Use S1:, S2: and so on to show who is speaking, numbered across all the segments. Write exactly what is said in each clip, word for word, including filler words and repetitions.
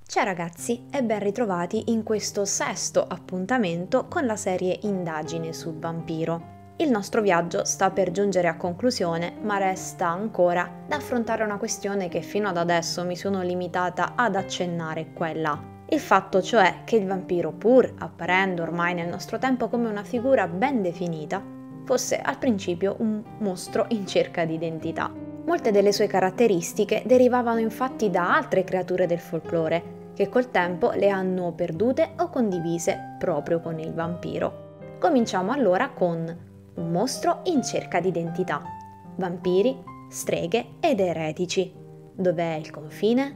S1: Ciao ragazzi e ben ritrovati in questo sesto appuntamento con la serie Indagine sul vampiro. Il nostro viaggio sta per giungere a conclusione, ma resta ancora da affrontare una questione che fino ad adesso mi sono limitata ad accennare qua e là. Il fatto cioè che il vampiro, pur apparendo ormai nel nostro tempo come una figura ben definita, fosse al principio un mostro in cerca di identità. Molte delle sue caratteristiche derivavano infatti da altre creature del folklore, che col tempo le hanno perdute o condivise proprio con il vampiro. Cominciamo allora con un mostro in cerca di identità: vampiri, streghe ed eretici. Dov'è il confine?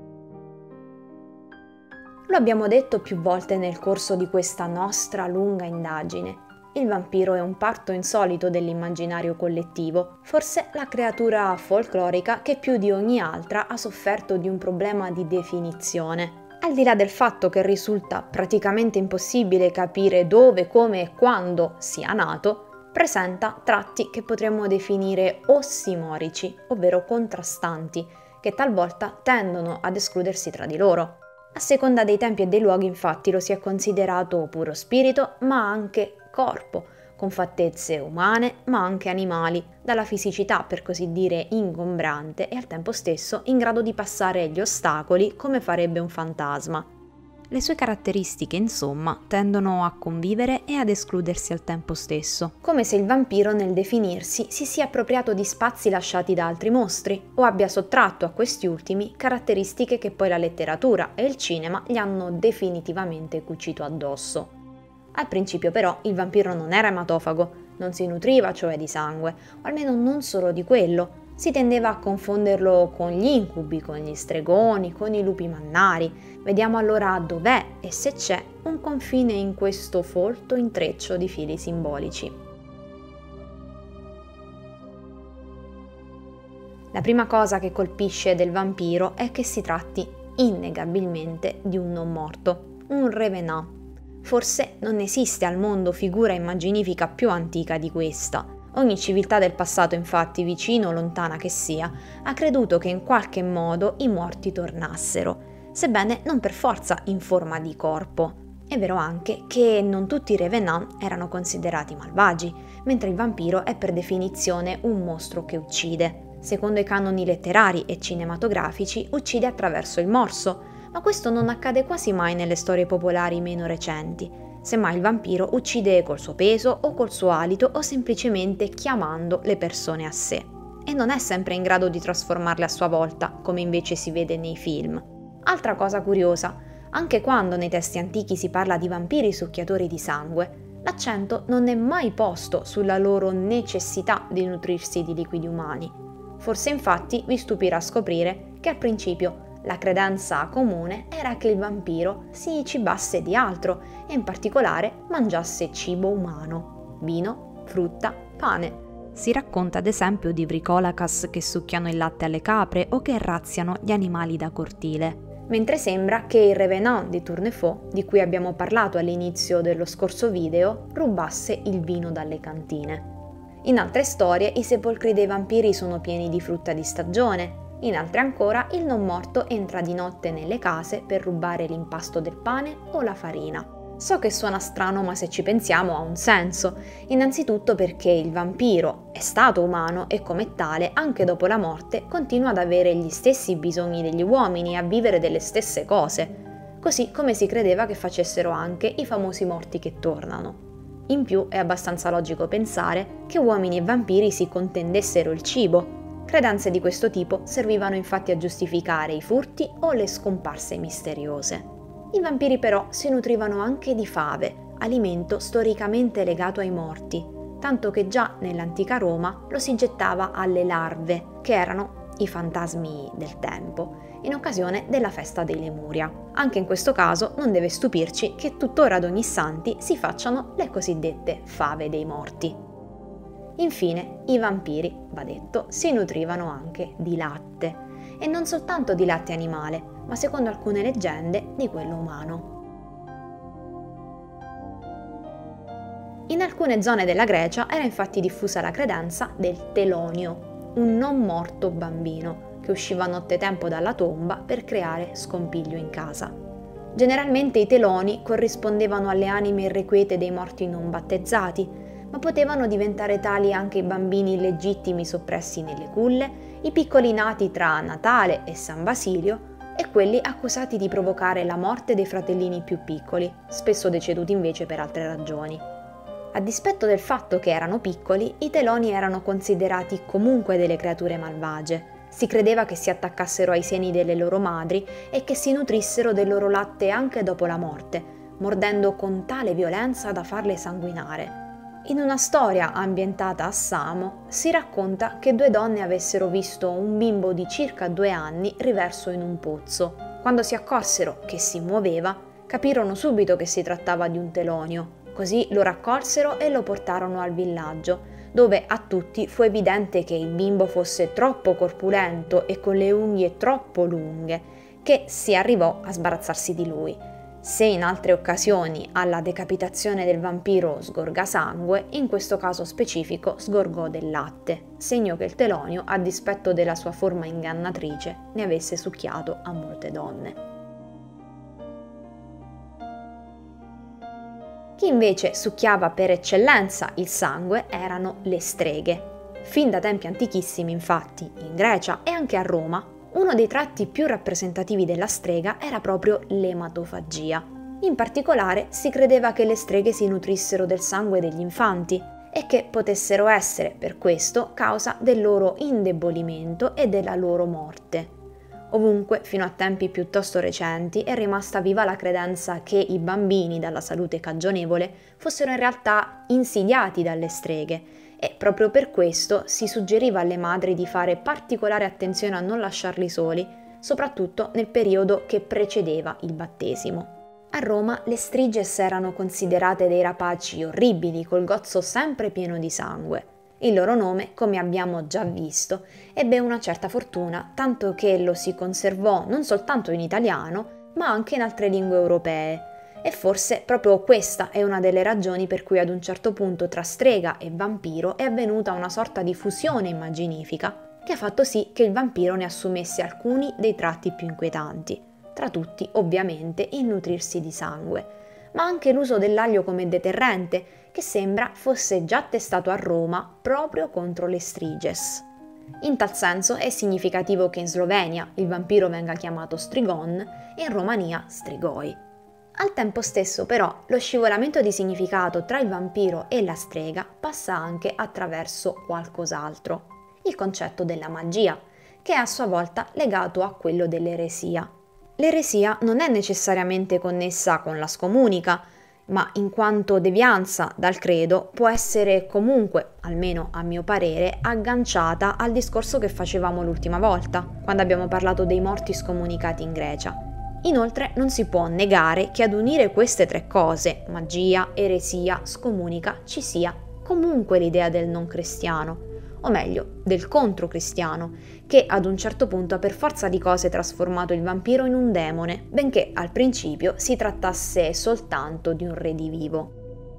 S1: Lo abbiamo detto più volte nel corso di questa nostra lunga indagine. Il vampiro è un parto insolito dell'immaginario collettivo, forse la creatura folclorica che più di ogni altra ha sofferto di un problema di definizione. Al di là del fatto che risulta praticamente impossibile capire dove, come e quando sia nato, presenta tratti che potremmo definire ossimorici, ovvero contrastanti, che talvolta tendono ad escludersi tra di loro. A seconda dei tempi e dei luoghi, infatti, lo si è considerato puro spirito, ma anche corpo, con fattezze umane ma anche animali, dalla fisicità per così dire ingombrante e al tempo stesso in grado di passare gli ostacoli come farebbe un fantasma. Le sue caratteristiche, insomma, tendono a convivere e ad escludersi al tempo stesso, come se il vampiro nel definirsi si sia appropriato di spazi lasciati da altri mostri o abbia sottratto a questi ultimi caratteristiche che poi la letteratura e il cinema gli hanno definitivamente cucito addosso. Al principio però il vampiro non era ematofago, non si nutriva cioè di sangue, o almeno non solo di quello. Si tendeva a confonderlo con gli incubi, con gli stregoni, con i lupi mannari. Vediamo allora dov'è e se c'è un confine in questo folto intreccio di fili simbolici. La prima cosa che colpisce del vampiro è che si tratti innegabilmente di un non morto, un revenant. Forse non esiste al mondo figura immaginifica più antica di questa. Ogni civiltà del passato, infatti, vicino o lontana che sia, ha creduto che in qualche modo i morti tornassero, sebbene non per forza in forma di corpo. È vero anche che non tutti i revenant erano considerati malvagi, mentre il vampiro è per definizione un mostro che uccide. Secondo i canoni letterari e cinematografici, uccide attraverso il morso, ma questo non accade quasi mai nelle storie popolari meno recenti. Semmai il vampiro uccide col suo peso o col suo alito o semplicemente chiamando le persone a sé. E non è sempre in grado di trasformarle a sua volta, come invece si vede nei film. Altra cosa curiosa, anche quando nei testi antichi si parla di vampiri succhiatori di sangue, l'accento non è mai posto sulla loro necessità di nutrirsi di liquidi umani. Forse infatti vi stupirà scoprire che al principio la credenza comune era che il vampiro si cibasse di altro e in particolare mangiasse cibo umano, vino, frutta, pane. Si racconta ad esempio di bricolacas che succhiano il latte alle capre o che razziano gli animali da cortile. Mentre sembra che il revenant di Tournefort, di cui abbiamo parlato all'inizio dello scorso video, rubasse il vino dalle cantine. In altre storie i sepolcri dei vampiri sono pieni di frutta di stagione. In altre ancora il non morto entra di notte nelle case per rubare l'impasto del pane o la farina. So che suona strano, ma se ci pensiamo ha un senso. Innanzitutto perché il vampiro è stato umano e come tale, anche dopo la morte, continua ad avere gli stessi bisogni degli uomini e a vivere delle stesse cose, così come si credeva che facessero anche i famosi morti che tornano. In più è abbastanza logico pensare che uomini e vampiri si contendessero il cibo. Credenze di questo tipo servivano infatti a giustificare i furti o le scomparse misteriose. I vampiri però si nutrivano anche di fave, alimento storicamente legato ai morti, tanto che già nell'antica Roma lo si gettava alle larve, che erano i fantasmi del tempo, in occasione della festa dei Lemuria. Anche in questo caso non deve stupirci che tuttora ad Ognissanti si facciano le cosiddette fave dei morti. Infine, i vampiri, va detto, si nutrivano anche di latte, e non soltanto di latte animale, ma secondo alcune leggende di quello umano. In alcune zone della Grecia era infatti diffusa la credenza del telonio, un non morto bambino, che usciva nottetempo dalla tomba per creare scompiglio in casa. Generalmente i teloni corrispondevano alle anime irrequiete dei morti non battezzati, ma potevano diventare tali anche i bambini illegittimi soppressi nelle culle, i piccoli nati tra Natale e San Basilio e quelli accusati di provocare la morte dei fratellini più piccoli, spesso deceduti invece per altre ragioni. A dispetto del fatto che erano piccoli, i teloni erano considerati comunque delle creature malvagie. Si credeva che si attaccassero ai seni delle loro madri e che si nutrissero del loro latte anche dopo la morte, mordendo con tale violenza da farle sanguinare. In una storia ambientata a Samo si racconta che due donne avessero visto un bimbo di circa due anni riverso in un pozzo. Quando si accorsero che si muoveva, capirono subito che si trattava di un telonio. Così lo raccolsero e lo portarono al villaggio, dove a tutti fu evidente che il bimbo fosse troppo corpulento e con le unghie troppo lunghe, che si arrivò a sbarazzarsi di lui. Se in altre occasioni alla decapitazione del vampiro sgorga sangue, in questo caso specifico sgorgò del latte, segno che il telonio, a dispetto della sua forma ingannatrice, ne avesse succhiato a molte donne. Chi invece succhiava per eccellenza il sangue erano le streghe. Fin da tempi antichissimi, infatti, in Grecia e anche a Roma, uno dei tratti più rappresentativi della strega era proprio l'ematofagia. In particolare si credeva che le streghe si nutrissero del sangue degli infanti e che potessero essere per questo causa del loro indebolimento e della loro morte. Ovunque, fino a tempi piuttosto recenti, è rimasta viva la credenza che i bambini dalla salute cagionevole fossero in realtà insidiati dalle streghe, e proprio per questo si suggeriva alle madri di fare particolare attenzione a non lasciarli soli, soprattutto nel periodo che precedeva il battesimo. A Roma le striges erano considerate dei rapaci orribili, col gozzo sempre pieno di sangue. Il loro nome, come abbiamo già visto, ebbe una certa fortuna, tanto che lo si conservò non soltanto in italiano, ma anche in altre lingue europee. E forse proprio questa è una delle ragioni per cui ad un certo punto tra strega e vampiro è avvenuta una sorta di fusione immaginifica, che ha fatto sì che il vampiro ne assumesse alcuni dei tratti più inquietanti, tra tutti ovviamente il nutrirsi di sangue, ma anche l'uso dell'aglio come deterrente, che sembra fosse già testato a Roma proprio contro le striges. In tal senso è significativo che in Slovenia il vampiro venga chiamato strigon e in Romania strigoi. Al tempo stesso, però, lo scivolamento di significato tra il vampiro e la strega passa anche attraverso qualcos'altro, il concetto della magia, che è a sua volta legato a quello dell'eresia. L'eresia non è necessariamente connessa con la scomunica, ma in quanto devianza dal credo può essere comunque, almeno a mio parere, agganciata al discorso che facevamo l'ultima volta, quando abbiamo parlato dei morti scomunicati in Grecia. Inoltre non si può negare che ad unire queste tre cose, magia, eresia, scomunica, ci sia comunque l'idea del non cristiano, o meglio, del controcristiano, che ad un certo punto ha per forza di cose trasformato il vampiro in un demone, benché al principio si trattasse soltanto di un redivivo.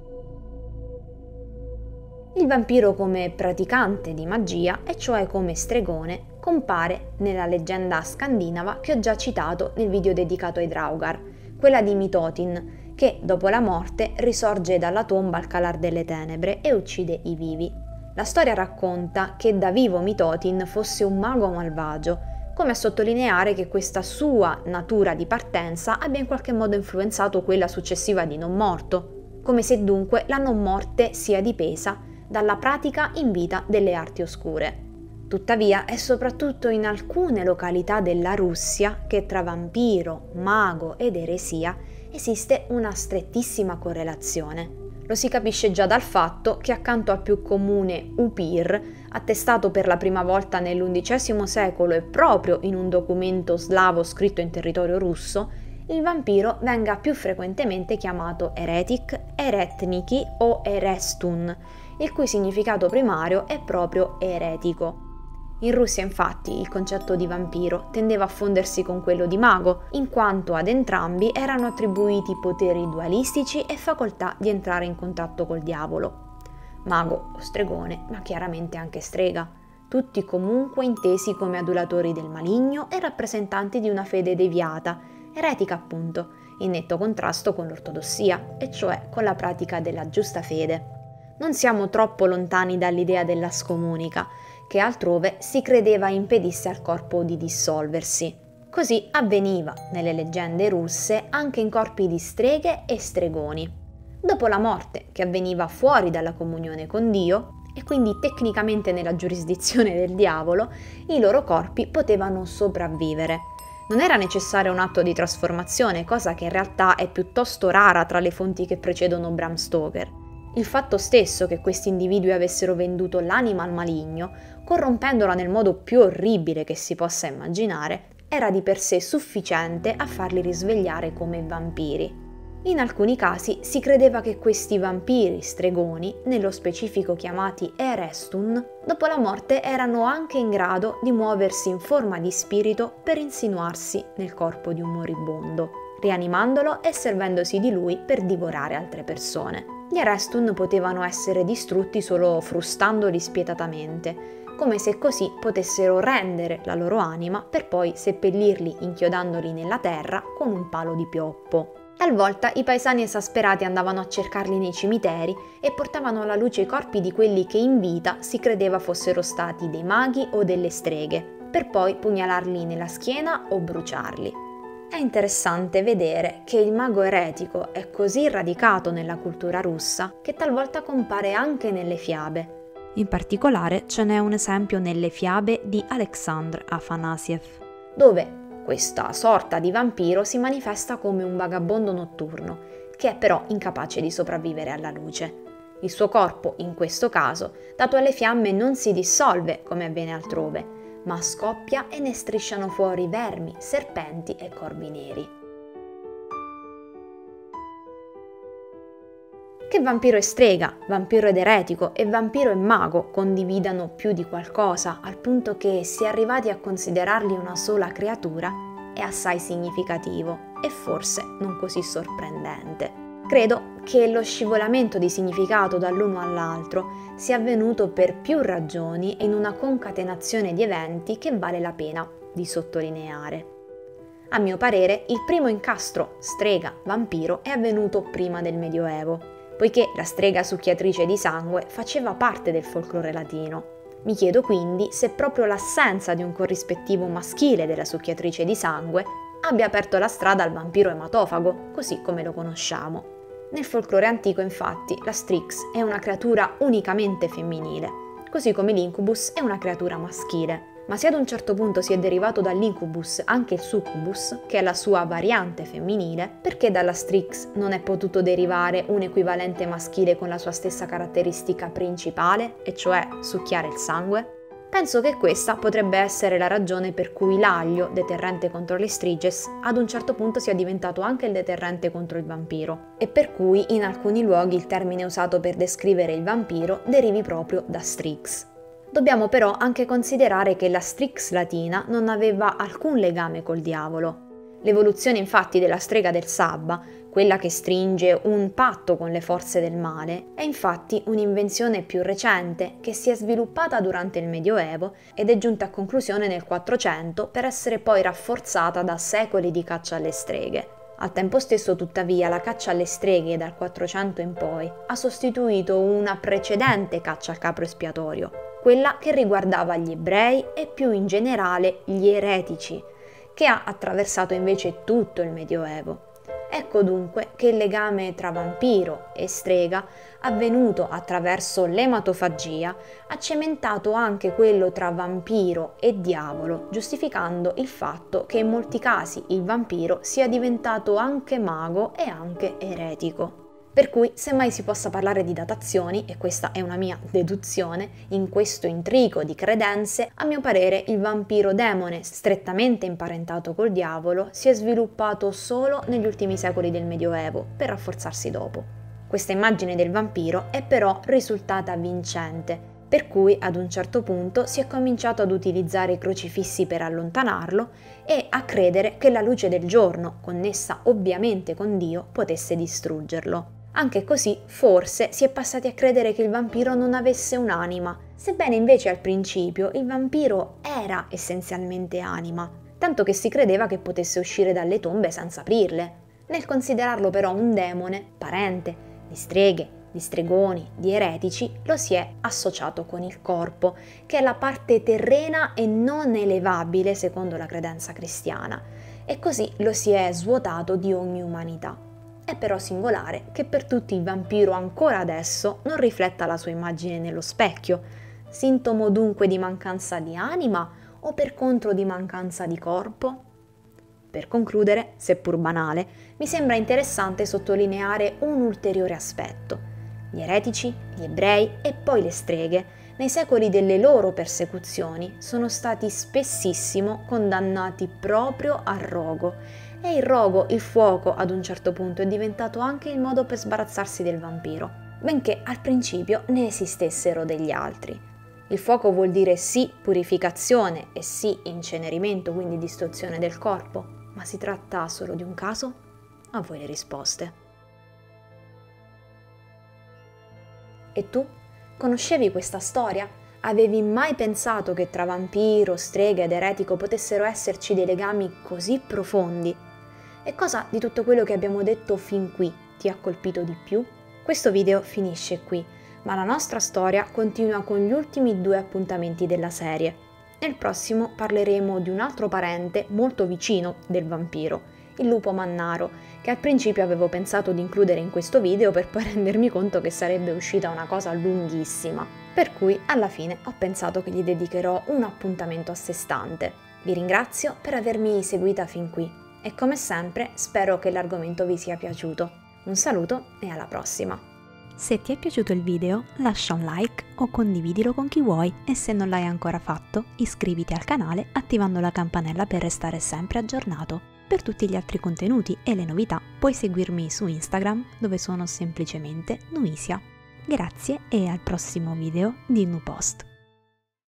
S1: Il vampiro come praticante di magia, e cioè come stregone, compare nella leggenda scandinava che ho già citato nel video dedicato ai Draugar, quella di Mitotin, che dopo la morte risorge dalla tomba al calar delle tenebre e uccide i vivi. La storia racconta che da vivo Mitotin fosse un mago malvagio, come a sottolineare che questa sua natura di partenza abbia in qualche modo influenzato quella successiva di non morto, come se dunque la non morte sia dipesa dalla pratica in vita delle arti oscure. Tuttavia è soprattutto in alcune località della Russia che tra vampiro, mago ed eresia esiste una strettissima correlazione. Lo si capisce già dal fatto che accanto al più comune upir, attestato per la prima volta nell'undicesimo secolo e proprio in un documento slavo scritto in territorio russo, il vampiro venga più frequentemente chiamato eretic, eretniki o erestun, il cui significato primario è proprio eretico. In Russia, infatti, il concetto di vampiro tendeva a fondersi con quello di mago, in quanto ad entrambi erano attribuiti poteri dualistici e facoltà di entrare in contatto col diavolo. Mago o stregone, ma chiaramente anche strega. tutti comunque intesi come adulatori del maligno e rappresentanti di una fede deviata, eretica appunto, in netto contrasto con l'ortodossia, e cioè con la pratica della giusta fede. Non siamo troppo lontani dall'idea della scomunica, che altrove si credeva impedisse al corpo di dissolversi. Così avveniva nelle leggende russe anche in corpi di streghe e stregoni. Dopo la morte, che avveniva fuori dalla comunione con Dio, e quindi tecnicamente nella giurisdizione del diavolo, i loro corpi potevano sopravvivere. Non era necessario un atto di trasformazione, cosa che in realtà è piuttosto rara tra le fonti che precedono Bram Stoker. Il fatto stesso che questi individui avessero venduto l'anima al maligno, corrompendola nel modo più orribile che si possa immaginare, era di per sé sufficiente a farli risvegliare come vampiri. In alcuni casi si credeva che questi vampiri stregoni, nello specifico chiamati Erestun, dopo la morte erano anche in grado di muoversi in forma di spirito per insinuarsi nel corpo di un moribondo, rianimandolo e servendosi di lui per divorare altre persone. Gli Erestun potevano essere distrutti solo frustandoli spietatamente, come se così potessero rendere la loro anima per poi seppellirli inchiodandoli nella terra con un palo di pioppo. Talvolta i paesani esasperati andavano a cercarli nei cimiteri e portavano alla luce i corpi di quelli che in vita si credeva fossero stati dei maghi o delle streghe, per poi pugnalarli nella schiena o bruciarli. È interessante vedere che il mago eretico è così radicato nella cultura russa che talvolta compare anche nelle fiabe. In particolare ce n'è un esempio nelle fiabe di Alexandr Afanasiev, dove questa sorta di vampiro si manifesta come un vagabondo notturno, che è però incapace di sopravvivere alla luce. Il suo corpo, in questo caso, dato alle fiamme, non si dissolve come avviene altrove, ma scoppia e ne strisciano fuori vermi, serpenti e corvi neri. Che vampiro e strega, vampiro ed eretico e vampiro e mago condividano più di qualcosa, al punto che si è arrivati a considerarli una sola creatura, è assai significativo e forse non così sorprendente. Credo che lo scivolamento di significato dall'uno all'altro sia avvenuto per più ragioni e in una concatenazione di eventi che vale la pena di sottolineare. A mio parere, il primo incastro strega-vampiro è avvenuto prima del Medioevo, poiché la strega succhiatrice di sangue faceva parte del folklore latino. Mi chiedo quindi se proprio l'assenza di un corrispettivo maschile della succhiatrice di sangue abbia aperto la strada al vampiro ematofago, così come lo conosciamo. Nel folklore antico, infatti, la Strix è una creatura unicamente femminile, così come l'incubus è una creatura maschile. Ma se ad un certo punto si è derivato dall'incubus anche il succubus, che è la sua variante femminile, perché dalla Strix non è potuto derivare un equivalente maschile con la sua stessa caratteristica principale, e cioè succhiare il sangue? Penso che questa potrebbe essere la ragione per cui l'aglio, deterrente contro le striges, ad un certo punto sia diventato anche il deterrente contro il vampiro, e per cui in alcuni luoghi il termine usato per descrivere il vampiro derivi proprio da Strix. Dobbiamo però anche considerare che la Strix latina non aveva alcun legame col diavolo. L'evoluzione infatti della strega del sabba, quella che stringe un patto con le forze del male, è infatti un'invenzione più recente che si è sviluppata durante il Medioevo ed è giunta a conclusione nel Quattrocento per essere poi rafforzata da secoli di caccia alle streghe. Al tempo stesso, tuttavia, la caccia alle streghe dal Quattrocento in poi ha sostituito una precedente caccia al capro espiatorio, quella che riguardava gli ebrei e più in generale gli eretici, che ha attraversato invece tutto il Medioevo. Ecco dunque che il legame tra vampiro e strega, avvenuto attraverso l'ematofagia, ha cementato anche quello tra vampiro e diavolo, giustificando il fatto che in molti casi il vampiro sia diventato anche mago e anche eretico. Per cui, semmai si possa parlare di datazioni, e questa è una mia deduzione, in questo intrico di credenze, a mio parere il vampiro demone, strettamente imparentato col diavolo, si è sviluppato solo negli ultimi secoli del Medioevo, per rafforzarsi dopo. Questa immagine del vampiro è però risultata vincente, per cui ad un certo punto si è cominciato ad utilizzare i crocifissi per allontanarlo e a credere che la luce del giorno, connessa ovviamente con Dio, potesse distruggerlo. Anche così, forse, si è passati a credere che il vampiro non avesse un'anima, Sebbene invece al principio il vampiro era essenzialmente anima, tanto che si credeva che potesse uscire dalle tombe senza aprirle. Nel considerarlo però un demone, parente di streghe, di stregoni, di eretici, lo si è associato con il corpo, che è la parte terrena e non elevabile secondo la credenza cristiana, e così lo si è svuotato di ogni umanità. È però singolare che per tutti il vampiro ancora adesso non rifletta la sua immagine nello specchio, sintomo dunque di mancanza di anima o per contro di mancanza di corpo? Per concludere, seppur banale, mi sembra interessante sottolineare un ulteriore aspetto. Gli eretici, gli ebrei e poi le streghe, nei secoli delle loro persecuzioni, sono stati spessissimo condannati proprio al rogo, e il rogo, il fuoco, ad un certo punto è diventato anche il modo per sbarazzarsi del vampiro, benché al principio ne esistessero degli altri. Il fuoco vuol dire sì purificazione e sì incenerimento, quindi distruzione del corpo, ma si tratta solo di un caso? A voi le risposte. E tu? Conoscevi questa storia? Avevi mai pensato che tra vampiro, strega ed eretico potessero esserci dei legami così profondi? E cosa di tutto quello che abbiamo detto fin qui ti ha colpito di più? Questo video finisce qui, ma la nostra storia continua con gli ultimi due appuntamenti della serie. Nel prossimo parleremo di un altro parente molto vicino del vampiro, il lupo mannaro, che al principio avevo pensato di includere in questo video per poi rendermi conto che sarebbe uscita una cosa lunghissima, per cui alla fine ho pensato che gli dedicherò un appuntamento a sé stante. Vi ringrazio per avermi seguita fin qui e come sempre spero che l'argomento vi sia piaciuto. Un saluto e alla prossima!
S2: Se ti è piaciuto il video lascia un like o condividilo con chi vuoi e se non l'hai ancora fatto iscriviti al canale attivando la campanella per restare sempre aggiornato. Per tutti gli altri contenuti e le novità puoi seguirmi su Instagram dove sono semplicemente Nuisia. Grazie e al prossimo video di NuPost.